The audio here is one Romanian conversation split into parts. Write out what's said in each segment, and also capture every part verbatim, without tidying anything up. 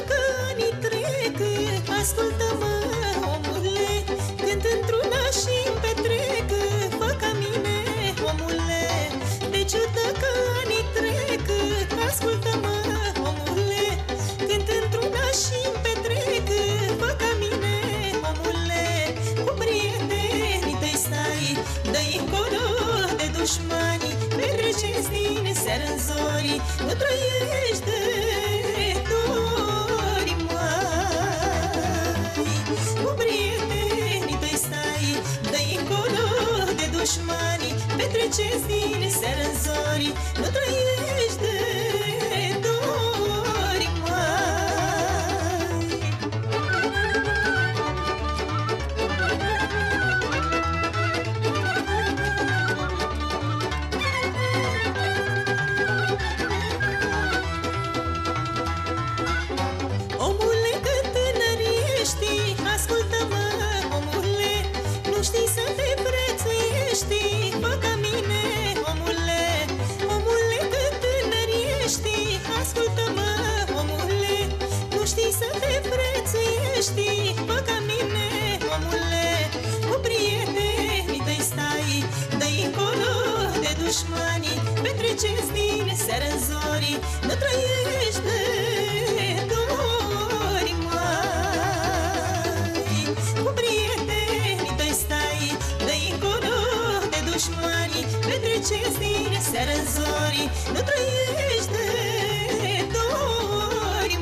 că anii trec, ascultă-mă, omule, când într-una și-mi petrec, fă ca mine, omule. De ciudă că anii trec, ascultă-mă, omule, când într-una și-mi petrec, fă ca mine, omule. Cu prietenii tăi stai, dă-i încolo de dușmani, petreceți din seară-n zori, nu trăiești de dori, mai. Cu prietenii tăi stai, dă-i încolo de dușmani, petreceți din seară-n zori, nu trăiești de dori, ascultă-mă, omule, nu știi să te prețuiești, fă ca mine, omule. Omule, cât tânăr ești, ascultă-mă, omule, nu știi să te prețuiești, fă ca mine, omule. Cu prietenii tăi stai, dă-i încolo de dușmani, petreceți din seară-n zori, nu trăiești de dori, cu prietenii tăi stai, dă-i încolo de dușmani, petreceți din seară-n zori, nu trăiești de dori,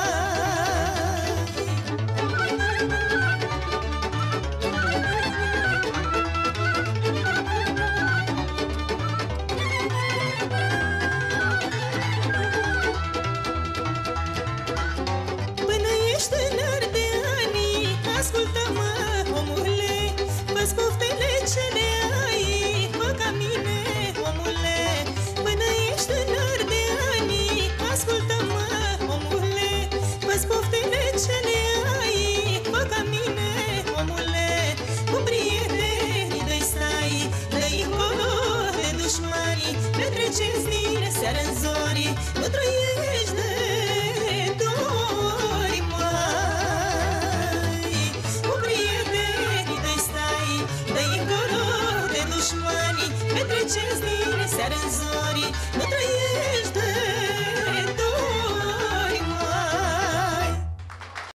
până ești tânăr de ani, ascultă-mă, omule, fă-ți poftele ce le ai, fă ca mine, omule. Până ești tânăr de ani, ascultă-mă, omule, fă-ți poftele ce le ai, fă ca mine, omule. Cu prietenii tăi stai, dă-i încolo de dușmani, petreceți din seară-n zori, nu trăiești de dori, mai. Cu prietenii tăi stai, dă-i încolo de dușmani, petreceți din seară-n zori, nu trăiești de